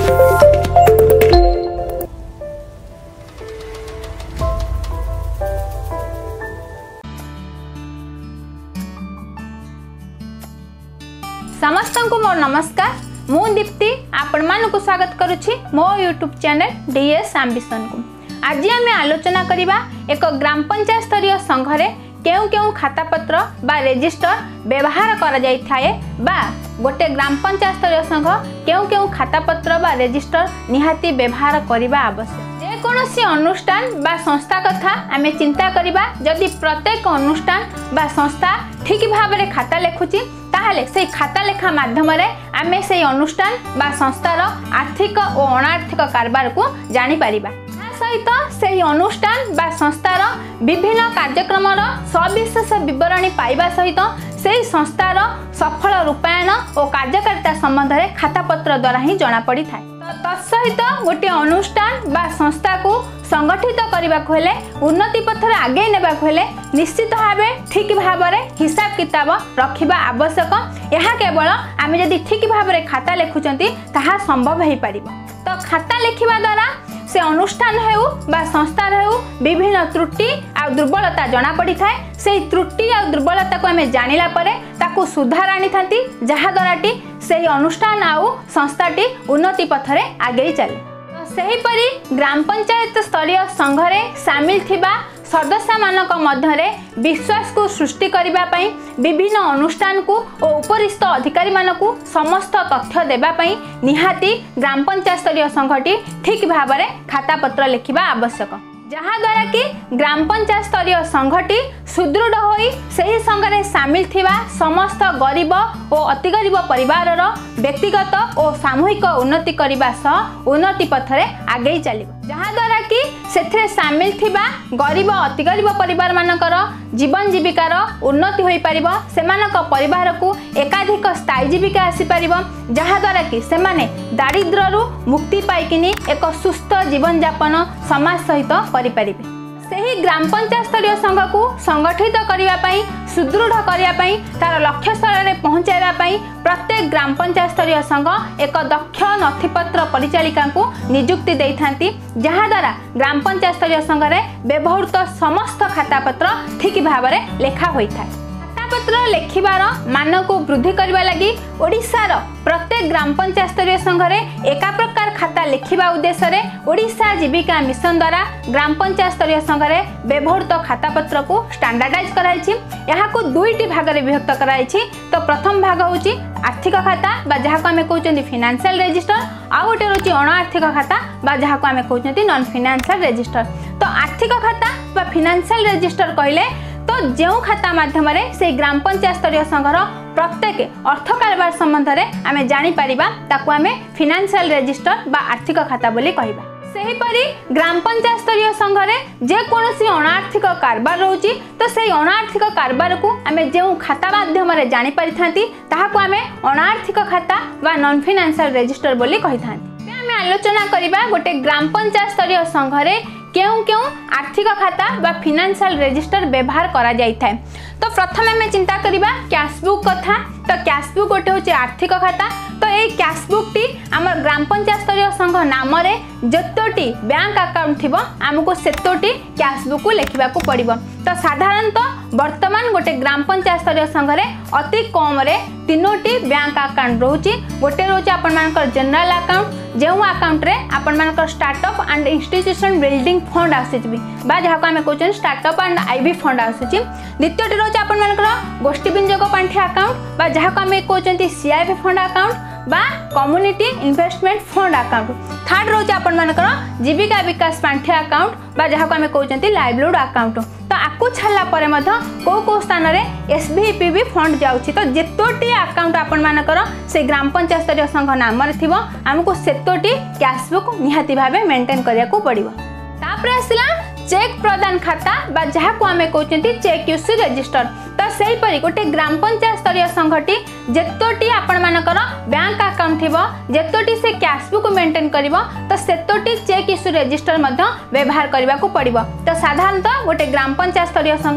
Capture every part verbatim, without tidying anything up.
समस्त को मोर नमस्कार मु दीप्ति आपण मानक स्वागत करुछि मो यूट्यूब चैनल डीएस एम्बिशन को। आज आम आलोचना करिबा एक ग्राम पंचायत स्तरीय संघ रे केउ केउ खाता पत्र बा रेजिस्टर व्यवहार करा जाय थाए बा गोटे ग्राम पंचायत स्तरीय संघ केउ केउ खाता पत्र बा रेजिस्टर निहाती व्यवहार करिबा आवश्यक। जे कोनोसी अनुष्ठान बा संस्था कथा आमे चिंता करिबा जदि प्रत्येक अनुष्ठान बा संस्था ठीक भाव रे खाता लेखुची ताहले से खाता लेखा माध्यम रे आमे से अनुष्ठान बा संस्थार आर्थिक और अनार्थिक कारबार को जानि परिबा। सहित से अनुष्ठान बा संस्थार विभिन्न कार्यक्रम सविशेष विवरणी पाइबा सहित से संस्थार सफल रूपायन और कार्यकारिता संबंध में खाता पत्र द्वारा ही जना पड़ी था। तत्सहित गोटे अनुष्ठान बा संस्था को संगठित करने को हेले उन्नति पथर आगे नेबा को हेले निश्चित भाव ठीक भाव में हिसाब किताब रखिबा आवश्यक। यह केवल आम जदि ठीक भाव में खाता लेखुचंती ताहा संभव हो पार। तो खाता लेखिबा द्वारा से अनुष्ठान हेउ बा संस्था हेउ विभिन्न त्रुटि आ दुर्बलता जना पड़ी थाए। से त्रुटि आ दुर्बलता को आमे जानिला परे ताकू सुधार आनी थांती जहा द्वाराटी से अनुष्ठान आउ संस्थाटी उन्नति पथरे आगे चले। तो सही परी ग्राम पंचायत स्तरीय संघ रे शामिल थिबा सदस्य मानक मध्यरे विश्वास को सृष्टि करिबा पई विभिन्न अनुष्ठान को और उपरिस्थ अधिकारी मानकू समस्त तथ्य देबा पई निहाती ग्राम पंचायत स्तरीय संघटी ठीक भाव में खाता पत्र लेखिबा आवश्यक। जहा द्वारा कि ग्राम पंचायत स्तरीय संघटी सुदृढ़ होई सही संघ रे शामिल थिबा समस्त गरीब और अति गरीब परिवार व्यक्तिगत और सामूहिक उन्नति करने सह उन्नति पथरे आगे चलिबो। जहा द्वारा कि सेथरे शामिल थिबा गरीब अति गरीब परिवार मानकर जीवन जीविकार उन्नति होई परिबो। सेमानक परिवार को एकाधिक स्थायी जीविका आसी परिबो जहा द्वारा कि सेमाने दारिद्र्यरु मुक्ति पाइकिनी एक सुस्थ जीवन यापन समाज सहित करि परिबे। सही ग्राम पंचायत स्तरीय संघ को संगठित करने पाई सुदृढ़ करने तार लक्ष्य स्थल में पहुँचाइबा पाई प्रत्येक ग्राम पंचायत स्तरीय संघ एक दक्ष नथिपत्र परिचालिका को नियुक्ति दे थांती जहा द्वारा ग्राम पंचायत स्तरीय संघ में व्यवहृत समस्त खाता पत्र ठीक भाव में लेखा होता है। पत्र लेखिबार मान को वृद्धि करने लगी ओडिशार प्रत्येक ग्राम पंचायत स्तरीय संघ में एका प्रकार खाता लेखिबा उद्देश्य रे ओडिशा जीविका मिशन द्वारा ग्राम पंचायत स्तरीय संघ में व्यवहृत खाता पत्र को स्टैंडर्डाइज कराइछि। यहाँ को दुईटी भाग में विभक्त कराइछि। तो प्रथम भाग होची आर्थिक खाता बा जहाँ को आमे कहउछन्ती फाइनेंशियल रजिस्टर आ गोटे होची अनार्थिक खाता बा जहाँ को आमे कहउछन्ती नॉन फाइनेंशियल रजिस्टर। तो आर्थिक खाता बा फाइनेंशियल रजिस्टर कहले तो जो खाता माध्यम से ग्राम पंचायत स्तरीय संघर प्रत्येक अर्थ कारबार संबंध में आमे जानि परिबा ताकू आमे फाइनेंशियल रजिस्टर बा आर्थिक खाता बोली कहबा। सही परी ग्राम पंचायत स्तरीय संघ में जे कोनोसी अनार्थिक कारबार रोची तो से अनार्थिक कारबार को आमे जो खाता माध्यम रे जानि परिथांती ताहाकू आमे अनार्थिक खाता बा नॉन फाइनेंशियल रजिस्टर बोली कहिथांती। आमे आलोचना करिबा गोटे ग्राम पंचायत स्तरीय संघ रे क्यों क्यों आर्थिक खाता बा फाइनेंशियल रजिस्टर व्यवहार करा जाय थाए। तो प्रथम आम चिंता करिबा कैशबुक कथा। तो कैशबुक गोटे होचे आर्थिक खाता। तो ये कैशबुक टी आमर ग्राम पंचायत स्तरीय संघ नाम रे जतोटी बैंक अकाउंट थिबो आमको सेतोटी कैशबुक को लेखिबा को पड़िबो। तो साधारणतः वर्तमान गोटे ग्राम पंचायत स्तरीय संघ रे अति कम रे तीनोटी बैंक अकाउंट रोची। गोटे रोचे आपण मानकर जनरल अकाउंट जो अकाउंट रे आपण मानकर startup and institution building fund आसीबी बा जहाँ को आमे कहउछन स्टार्टअप एंड आईबी फंड आसीची। द्वितीयटी रोचे आपण मानकर गोष्ठी विनियोग पांठि अकाउंट बा जहाँ को आमे कहउछन्ती सीआईबी फंड अकाउंट बा community investment fund account. Third रोचे आपण मानकर जीविका विकास पांठि अकाउंट बा जहाँ को आमे कहउछन्ती लाइवलीहुड अकाउंट। तो आकु छाला परे मध को को स्थान रे एसबीपी भी फंड जाउछि। तो जेतोटी अकाउंट आपण मानकर से ग्राम पंचायत स्तरीय संघ नाम रे थिबो हमको सेतोटी कैशबुक निहाती भाबे मेंटेन करिया को पड़िबो। तापरे आसिला चेक प्रदान खाता बा जहाँ को आमे कहउछन्ती चेक यूसी रजिस्टर। तो सही परी गोटे ग्राम पंचायत स्तरीय संघटी जेतोटी आपण मानकर बैंक अकाउंट थिबो जेतोटी से कैशबुक मेंटेन करिवो तो सेतोटी चेक इश्यू रजिस्टर मध्य व्यवहार करबा को पड़िबो। तो साधारणतः गोटे ग्राम पंचायत स्तरीय संघ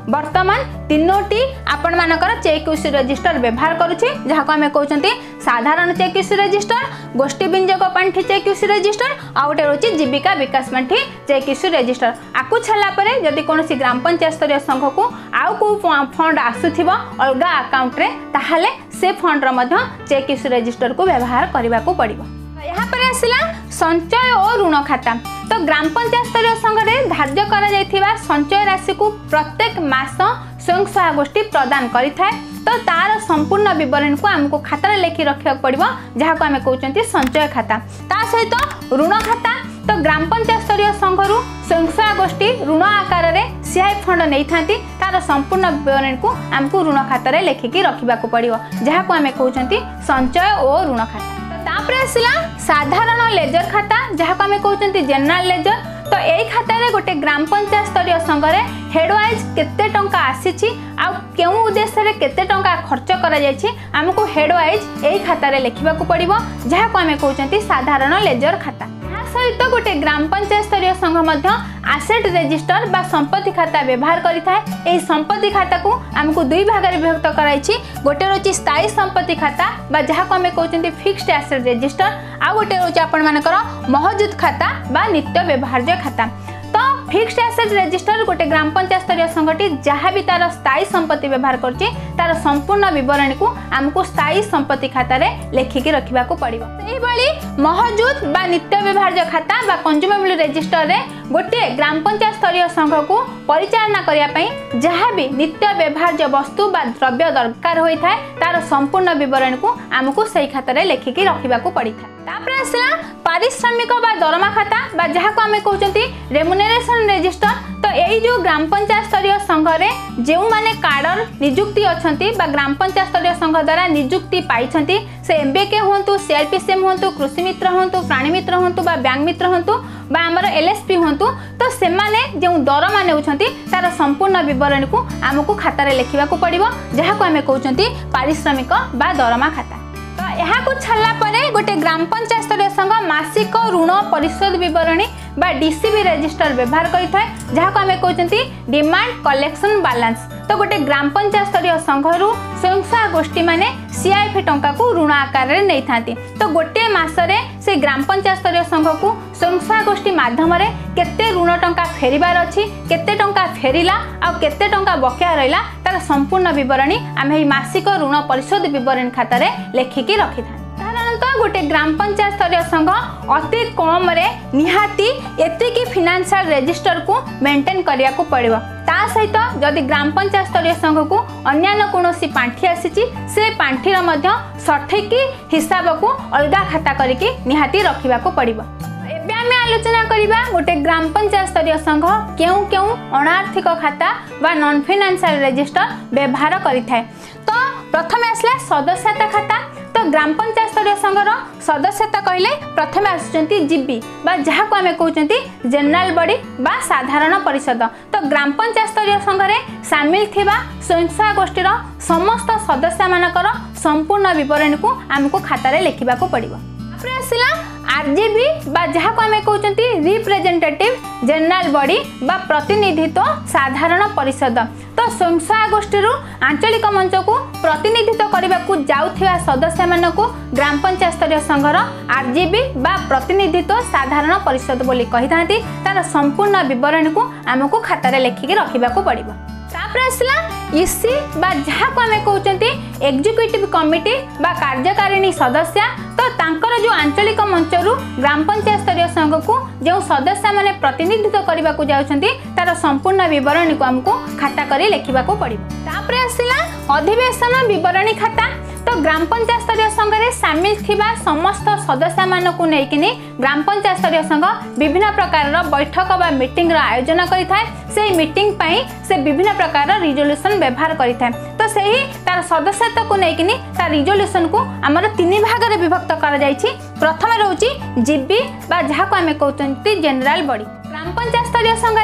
वर्तमान तीनोटी आपण मानकर चेक इश्यू रजिस्टर व्यवहार करूछि जहा को हमें कहउछंती साधारण चेक इश्यू रजिस्टर गोष्ठी विनियोग पांठी चेक इश्यू रजिस्टर आ गोटे रहउछि जीविका विकास पांठी चेक इश्यू रजिस्टर आकु छला परे जदि कोनोसी ग्राम पंचायत स्तरीय संघ को आउ को फंड आसुथिबो अलगा अकाउंट रे ताहाले से फंड रो मध्य चेक इश्यू रजिस्टर को व्यवहार करबा को पड़िबो। यहाँ पर आसला संचय और ऋण खाता तो ग्राम पंचायत स्तरीय संघ में धार्य करा जायथिबा संचय राशि को प्रत्येक मास स्वयं सहायक गोष्ठी प्रदान करि थाए तो तार संपूर्ण विवरण को हमको खाता लेखि रखिया पड़िबो जहा को हमें कहउचंती संचय खाता ता सहित ऋण खाता तो ग्राम पंचायत स्तरीय संघ रु स्वयं सहायक गोष्ठी ऋण आकार रे सीआई फंड नै थांती तार संपूर्ण विवरण को हमको ऋण खाता रे लेखिकी रखिबा को पड़िबो जहा को हमें कहउचंती संचय और ऋण खाता। तापरे आसिला साधारण लेजर खाता जहा को हमें कहउचंती जनरल लेजर तो एई खाता रे गोटे ग्राम पंचायत स्तरीय संघ रे हेड वाइज केते टंका आसीछि आ केउ उद्देश्य रे केते टंका खर्च करा जायछि हमको हेड वाइज एई खाता रे लिखिबा को पड़िबो जहा को हमें कहउचंती साधारण लेजर खाता। या सहित गोटे ग्राम पंचायत स्तरीय संघ मध्य एसेट रजिस्टर बा संपत्ति खाता व्यवहार करि थाए एई संपत्ति खाता को हमको दुई भाग रे विभक्त कराइछि गोटे रोची स्थायी संपत्ति खाता बा जहा को हमें कहउचंती फिक्स्ड एसेट रजिस्टर आ गोटे रोची आपण मानकर महजूद खाता बा नित्य व्यवहार्य खाता। तो फिक्स्ड एसेट रजिस्टर गोटे ग्राम पंचायत स्तरीय संगठी जहाँ भी तार स्थायी संपत्ति व्यवहार करछि तार संपूर्ण विवरण को हमको स्थायी संपत्ति खाता रे लेखिकी रखिबा को पड़िबो। सेही बळी महजूद बा नित्य व्यवहार्य खाता बा कंज्यूमेबल रजिस्टर रे गोटे ग्राम पंचायत स्तरीय संघ को परिचालना करिया पई जहाँ भी नित्य व्यवहार्य वस्तु बा द्रव्य दरकार होई थाए तार संपूर्ण विवरण को हमको सही खाता रे लेखिकी रखिबा को पड़ी थाए। तापर आसला पारिश्रमिक बा दरमा खाता बा जहा को हमें कहउचंती रेमुनरेशन रजिस्टर तो एई जो ग्राम पंचायत स्तरीय संघ रे जेउ माने काडर नियुक्ति अछंती बा ग्राम पंचायत स्तरीय संघ द्वारा नियुक्ति पाइछंती से एमबीके होंतु सीआरपीसीएम होंतु कृषि मित्र होंतु प्राणी मित्र होंतु बा बैंक मित्र होंतु बा हमर एलएसपी होंतु तो से माने जेउ दरमा नेउछंती तार संपूर्ण विवरण को हमको खाता रे लिखिबा को पड़िबो जहा को हमें कहउचंती पारिश्रमिक बा दरमा खाता। तो यहाँ को छाला परे गोटे ग्राम पंचायत स्तरीय संघ मासिक ऋण परिशोध विवरणी बा डीसीबी रजिस्टर व्यवहार करिथाए जहा को हमें कहउचंती डिमांड कलेक्शन बैलेंस तो गोटे ग्राम पंचायत स्तरीय संघ रु स्वयं सहायक गोष्ठी माने सीआईएफ टंका को ऋण आकार रे नै थांती तो गोटे मास रे से ग्राम पंचायत स्तरीय संघ को स्वयं सहायक गोष्ठी माध्यम रे केते ऋण टंका फेरिबार अछि केते टंका फेरिला आ केते टंका बकिया रहिला तार संपूर्ण विवरणी आमे मासिक ऋण परिशोध विवरण खाता रे लेखिकी रखिथा। साधारणतः गोटे ग्राम पंचायत स्तरीय संघ अति कम रे निहाती एतिकी फाइनेंशियल रजिस्टर को मेंटेन करिया को पड़िबो ता सहित जदि ग्राम पंचायत स्तरीय संघ को अन्य कोनोसी पांठी आसीची से पांठी रो मध्य सठिक हिसाब को अलगा खाता करिके निहाती रखिबा को पड़िबो। एबे आमे आलोचना करिबा गोटे ग्राम पंचायत स्तरीय संघ केउ केउ अनार्थिक खाता बा नॉन फाइनेंशियल रजिस्टर व्यवहार करिथाय। तो प्रथम आसला सदस्यता खाता तो ग्राम पंचायत स्तरीय संघर सदस्यता कहले प्रथम आसुचंती जीबी बा जहा को हमें कहउचंती जनरल बॉडी बा साधारण परिषद तो ग्राम पंचायत स्तरीय संघ रे शामिल थिबा स्वयं सहायक गोष्ठीर समस्त सदस्य मानकर संपूर्ण विवरण को हमको खाता रे लिखिबा को पड़िबो। तापर आसिला आरजीबी बा जहा को हमें कहउचंती रिप्रेजेंटेटिव जनरल बॉडी बा प्रतिनिधित्व साधारण परिषद तो स्वयं सहायक गोष्ठी आंचलिक मंच को प्रतिनिधित्व करने को जाउथिबा सदस्य मान को ग्राम पंचायत स्तरीय संघर आरजीबी बा प्रतिनिधित्व साधारण परिषद बोली कहि थांती तार संपूर्ण विवरण को हमको खाता रे लेखिके रखिबा को पड़िबो। तापर आसला ईसी बा जहा को हमें कहउचंती एग्जीक्यूटिव कमिटी बा कार्यकारिणी सदस्य तो तांकर जो आंचलिक मंचरू ग्राम पंचायत स्तरीय संघ को जो सदस्य माने प्रतिनिधित्व करबा को जाउछंती तार संपूर्ण विवरण को हमको खाता करी लेखिबा को पड़िबो। तापर आसिला अधिवेशन विवरणी खाता तो ग्राम पंचायत स्तरीय संघ रे शामिल थिबा समस्त सदस्य मान को नेकिनी ग्राम पंचायत स्तरीय संघ विभिन्न प्रकार बैठक बा मीटिंग रो आयोजन करिथाय से मीटिंग पई से विभिन्न प्रकार रिजोल्यूशन व्यवहार करिथाय तो सेही तार सदस्यता को नेकिनी तार रिजोल्यूशन को हमर तीन भाग रे विभक्त करा जायछि। प्रथम रहउची जीबी बा जहा को हमें कहउचंती जनरल बॉडी ग्राम पंचायत स्तरीय संघ रे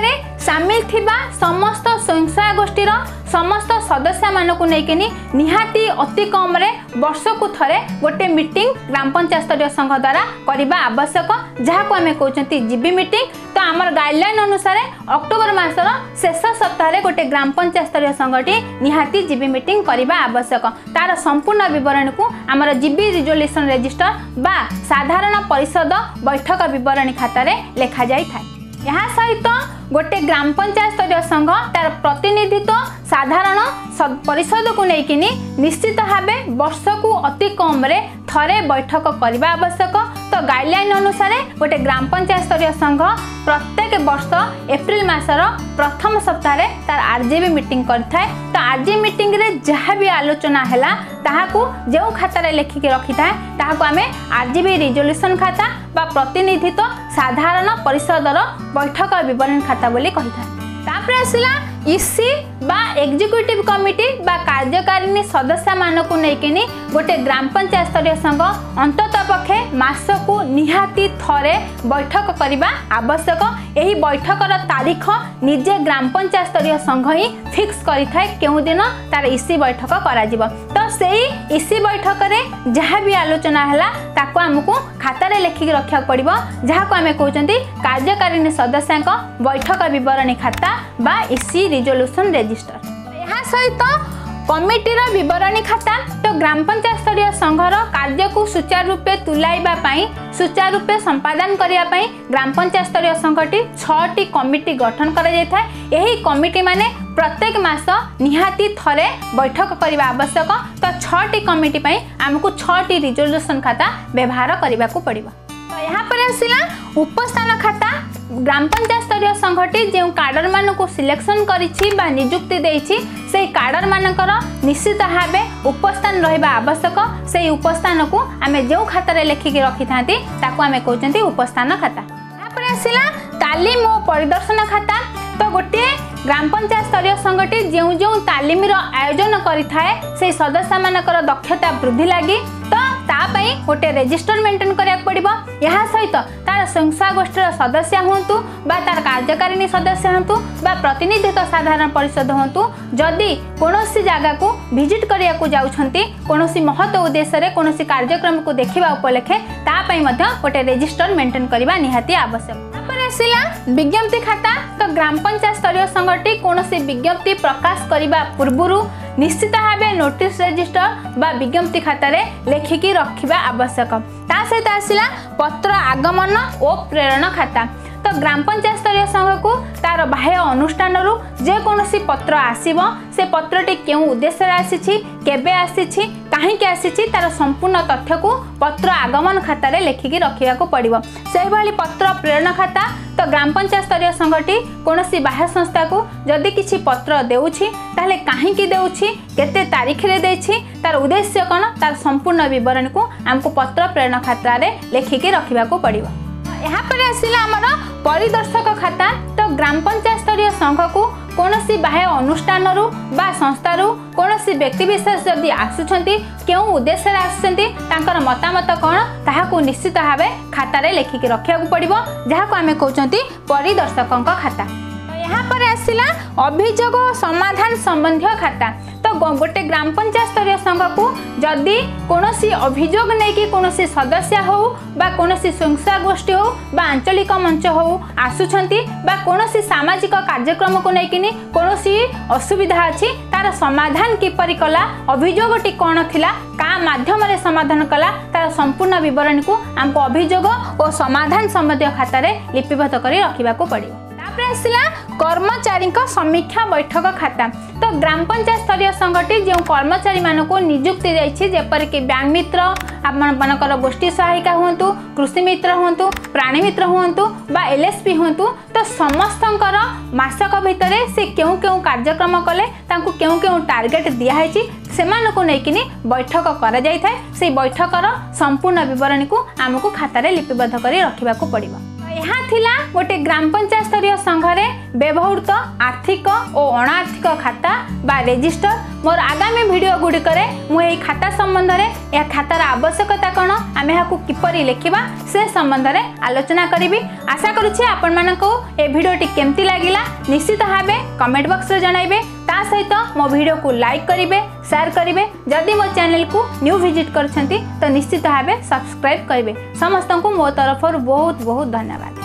सामिल थिबा समस्त स्वयं सहायक गोष्ठीर समस्त सदस्य मानक नहीं निहाती अति कम रे वर्ष को थरे गोटे मीटिंग ग्राम पंचायत स्तरीय संघ द्वारा करने आवश्यक जहाँ को आम कहते जीबी मीटिंग। तो आमर गाइडलाइन अनुसार अक्टोबर मासर शेष सप्ताह गोटे ग्राम पंचायत स्तरीय संघटी निहाती जीबी मीटिंग करने आवश्यक। तार संपूर्ण विवरण को आमर जीबी रिजोल्यूशन रजिस्टर बा साधारण परिषद बैठक विवरणी खाता लेखा जाई था। यहाँ सहित गोटे ग्राम पंचायत स्तरीय संघ तार प्रतिनिधित्व साधारण परिषद को लेकिन निश्चित भाव वर्ष को अति कम रे थरे बैठक करने आवश्यक। तो गाइडलाइन अनुसार गोटे ग्राम पंचायत स्तरीय संघ प्रत्येक वर्ष एप्रिल मासर प्रथम सप्ताह तार आरजीबी मीटिंग करथाय। तो आरजीबी मीटिंग रे जहाँ भी आलोचना हैला ताहाकू जो खाता लेखिक रखी था ताहाकू आमे आरजीबी रिजोल्यूशन खाता बा प्रतिनिधित्व साधारण परिषदर बैठक विवरण खाता बोली कही था। तापर आसिला इसी बा एग्जीक्यूटिव कमिटी बा कार्यकारिणी सदस्य मानक नहीं गोटे ग्राम पंचायत स्तरीय संघ अंतत पक्षे मास को निहाती थरे बैठक करने आवश्यक। यही बैठकर तारीख निजे ग्राम पंचायत स्तरीय संघ ही फिक्स करिथाय केउ दिन तार इसी बैठक करा जिवो। तो सेही इसी बैठक रे जहाँ भी आलोचना हैला ताको हमकु खाता रे लेखिक रखा पड़िबो जहाँ को आमे कहउचंती कार्यकारिणी सदस्य बैठक विवरणी खाता बा इसी रिजोल्यूशन रजिस्टर। यहाँ सहित कमिटीर विवरणी खाता तो ग्राम पंचायत स्तरीय संघर कार्य को सुचारू रूपे तुलाइबा पई सुचारू रूपे संपादन करिया पई ग्राम पंचायत स्तरीय संघटी छटी कमिटी गठन करा जाय था। यही कमिटी माने प्रत्येक मास निहाती थरे बैठक करने आवश्यक। तो छटी कमिटी पई हमकु छटी रिजोल्यूशन खाता व्यवहार करने को पड़िबो। तो यहाँ पर आसिला उपस्थान खाता ग्राम पंचायत स्तरीय संघटी जो काडर मान को सिलेक्शन करिछि बा नियुक्ति देछि से काडर मानकर निश्चित भावे उपस्थान रहिबा आवश्यक। से उपस्थान को आमे जो खाता रे लेखिक रखि थांती ताको आमे कहउचंती उपस्थान खाता। यहाँ पर आसिला तालीम और परिदर्शन खाता। तो गोटे ग्राम पंचायत स्तरीय संघटी जो जो तालीम आयोजन करिथाए से सदस्य मानकर दक्षता वृद्धि लगी तो तापाई गोटे रेजिस्टर मेंटेन करिया पड़िबो। यहाँ सहित तार संस्था गोष्ठीर सदस्य हुंतु बा तार कार्यकारिणी सदस्य हुंतु बा प्रतिनिधित्व साधारण परिषद हुंतु जदि कोनोसी जगह को विजिट करिया को जाउछंती कोनोसी महत्व उद्देश्य रे कोनोसी कार्यक्रम को देखिबा उपलक्षे तापाई मध्य गोटे रेजिस्टर मेंटेन करिबा निहाती आवश्यक। आसिला विज्ञप्ति खाता। तो ग्राम पंचायत स्तरीय संघटी कोनोसी विज्ञप्ति प्रकाश करिबा पूर्वरु निश्चित भावे नोटिस रजिस्टर बा विज्ञप्ति खाता रे लेखिकी रखिबा आवश्यक। ता सहित आसिला पत्र आगमन और प्रेरण खाता। तो ग्राम पंचायत स्तरीय संघ को तार बाह्य अनुष्ठान रु जे कोनोसी पत्र आसीबो से पत्रटी केउ उद्देश्य आसीछि केबे आसीछि काहेकि आसीछि तार संपूर्ण तथ्य को पत्र आगमन खाता रे लेखिकी रखिया को पड़िबो। सेहि भली पत्र प्रेरण खाता। तो ग्राम पंचायत स्तरीय संघटी कोनोसी बाह्य संस्था को जदि किछि पत्र देउछि ताले काहेकि देउछि केते तारीख रे देछि तार उद्देश्य कोन तार संपूर्ण विवरण को हमको पत्र प्रेरण खाता रे लेखिकी रखिबा को पड़िबो। यहाँ पर आसिला हमर परिदर्शक खाता। तो ग्राम पंचायत स्तरीय संघ को कोनोसी बाह्य अनुष्ठान रु बा संस्था रु कोनोसी व्यक्ति विशेष जदि आसुछंती केउ उद्देश्य रे आसुछंती तांकर मतामत कोन ताहाकू निश्चित भावे खाता रे लेखिक रखिया को पड़िबो जहाँ को आमे कहउचंती परिदर्शकक खाता। तो यहाँ पर आसिला अभियोग समाधान संबंधी खाता। तो गोटे ग्राम पंचायत स्तरीय संघ को जदि कोनोसी अभियोग नेकी कोनोसी सदस्य हो बा कोनोसी संस्था गोष्ठी हो बा आंचलिक मंच हो आसुछंती बा कोनोसी सामाजिक कार्यक्रम को नेकिनी कोनोसी असुविधा अछि तार समाधान किपरि कला अभियोगटी कोन थिला का माध्यम रे समाधान कला तार संपूर्ण विवरण को हमको अभियोग और समाधान संबंधी खाता रे लिपिबद्ध करी रखिबा को पड़िबो। कर्मचारी समीक्षा बैठक खाता। तो ग्राम पंचायत स्तरीय संघटी जो कर्मचारी मानक नियुक्ति जाइछि जेपरिक बैंक मित्र आपनकर गोष्ठी सहायिका हुंतु कृषि मित्र हुंतु प्राणी मित्र हुंतु बा एलएसपी हुंतु तो समस्तंकर मासक भितर से केउ केउ कार्यक्रम कले तांकु केउ केउ टार्गेट दिया है सेमानकु नेकिनी बैठक करा जाय थाए। से बैठकर संपूर्ण विवरण को आमको खाता रे लिपिबद्ध करी रखिबा को पड़िबो। यहाँ थिला गोटे ग्राम पंचायत स्तरीय संघरे व्यवहृत आर्थिक और अणार्थिक खाता बा रेजिस्टर। मोर आगामी वीडियो गुड़िक मुझे खाता संबंध में यह खातार आवश्यकता कौन आम यहाँ किपरि लिखा से संबंध में आलोचना करी। आशा करुच्छे आपण मानक ए वीडियोटी केमती लगिला निश्चित भाव कमेंट बॉक्स रे जणाइबे। ता सहित मो वीडियो को लाइक करेंगे शेयर करेंगे। जदि मो चैनल को न्यू विजिट करछंती तो निश्चित भाव सब्सक्राइब करेंगे। समस्त को मो तरफ बहुत बहुत धन्यवाद।